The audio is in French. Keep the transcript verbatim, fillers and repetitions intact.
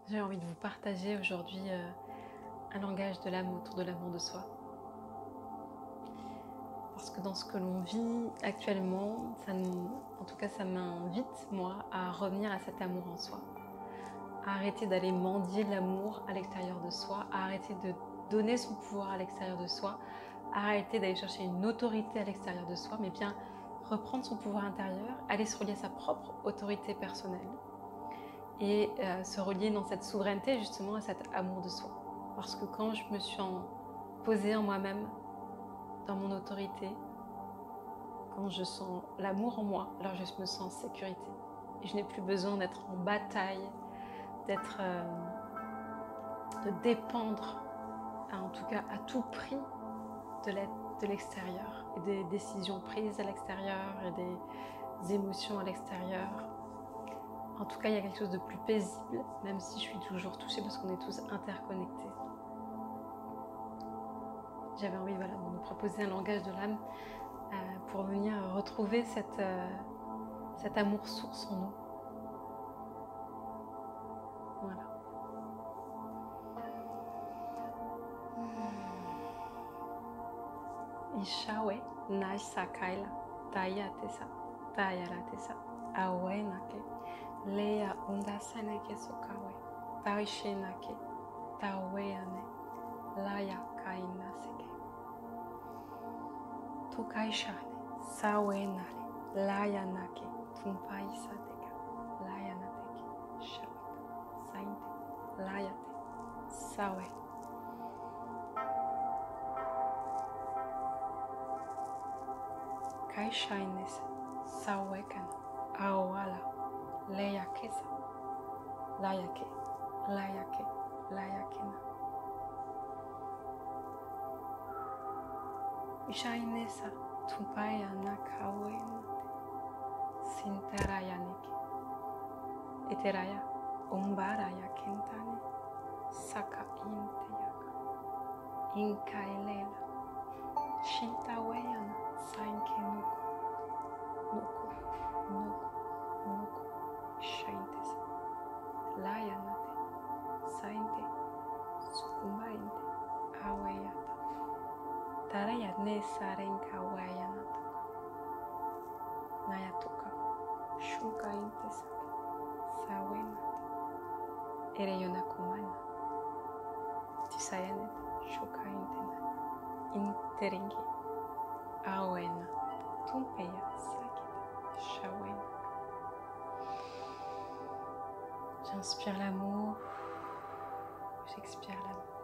J'ai envie de vous partager aujourd'hui euh, un langage de l'amour autour de l'amour de soi. Parce que dans ce que l'on vit actuellement, ça nous, en tout cas ça m'invite, moi, à revenir à cet amour en soi. À arrêter d'aller mendier l'amour à l'extérieur de soi, à arrêter de donner son pouvoir à l'extérieur de soi, à arrêter d'aller chercher une autorité à l'extérieur de soi, mais bien reprendre son pouvoir intérieur, aller se relier à sa propre autorité personnelle et euh, se relier dans cette souveraineté justement à cet amour de soi. Parce que quand je me suis en, posée en moi-même, dans mon autorité, quand je sens l'amour en moi, alors je me sens en sécurité. Et je n'ai plus besoin d'être en bataille, d'être, euh, de dépendre, en tout cas à tout prix, de l'extérieur et des décisions prises à l'extérieur et des émotions à l'extérieur. En tout cas, il y a quelque chose de plus paisible, même si je suis toujours touchée parce qu'on est tous interconnectés. J'avais envie voilà, de nous proposer un langage de l'âme euh, pour venir retrouver cette, euh, cet amour source en nous. Voilà. Ishawe nai sakaila taya tesa tayara tesa awe nake leia undasane ke sokawe taishe nake taweane laya kaina seke tukaishane sawe nare laya nake tumpaisa teka laya nateke shabata sainte layate sawe Kaishaines sawekan awala leyakesa layake layake layakena Ishainesa tupaya nakawena sinterayanike eteraya umbaraya kentane saka inteyaka inkailela shintaweyana sainke nuku nuku nuku nuku shaintes layanate sainte sukumbainte aweyata taraya nesarenka wayanata nayatuka shunkainte sake sawenate ereyonakumana tisayanet shukainte interingi awena tumpeya sakita shawena. J'inspire l'amour, j'expire l'amour.